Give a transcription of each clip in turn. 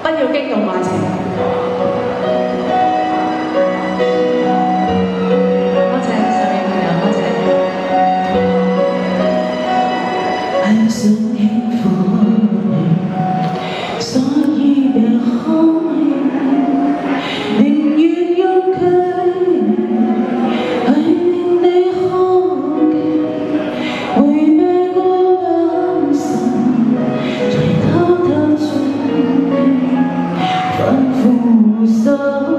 不要激動愛情。多謝上面朋友，多謝。很想幸福，所以別開，寧願用距離去令你看見，回味過兩神，再偷偷進你，反覆手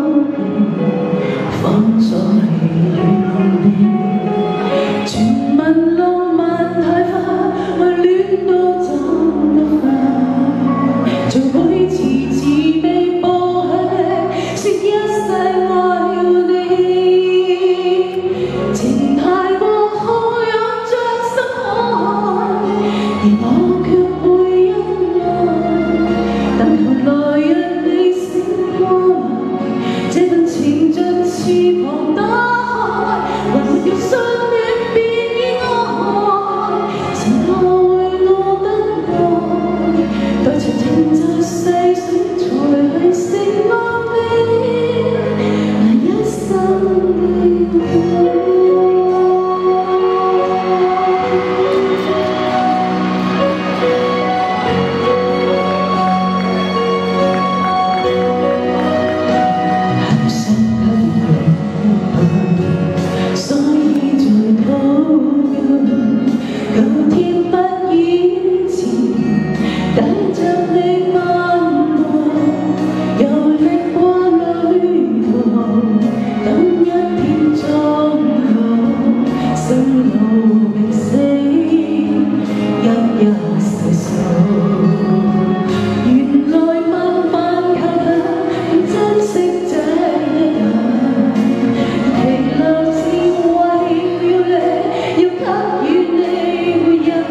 放在原地，傳聞浪漫太快，愛戀都走得快，就會遲遲未報喜，說一世愛你，情太過好有着心海，而我卻會因愛，但求來日你醒過來，這份情像翅膀打開，還沒有相戀便已愛，承諾為我等待，待情停在細水才去承諾你，那一生的愛。很想跟你所以在禱告，舊天不以前，帶着你漫步，遊歷過旅途，等一天終老，生老病死，一一細數。原來慢慢靠近，要珍惜這一刻。停留是為了你，要給予你回憶。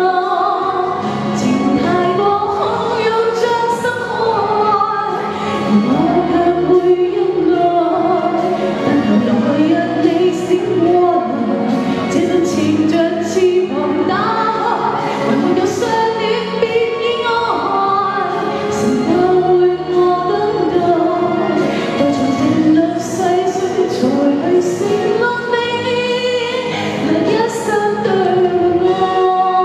情太過好，有着心愛，而我卻會因愛，但求來日你醒過來，這份情像翅膀打開，還沒有相戀便已愛，承諾為我等待，待從停落細水才去承諾你，那一生對愛。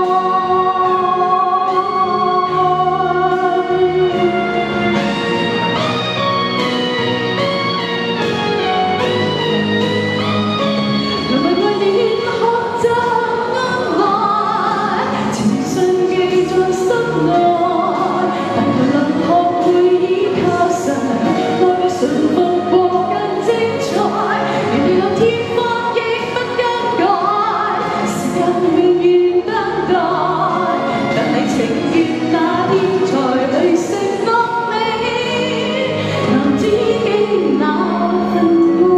能為愛戀學習恩愛，情信記在心內，但求能學會依靠神，愛比順服過更精彩。原來有天荒亦不更改，時間永遠等待，但係情願那天才去承諾你，男知己那份愛。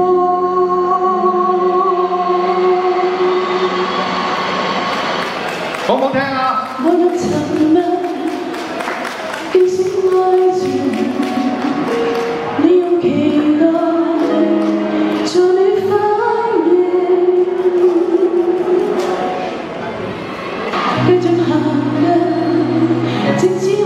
好唔好聽啊？ 我用沉默叫醒愛情，你用期待做你反應，繼續行嘅，直至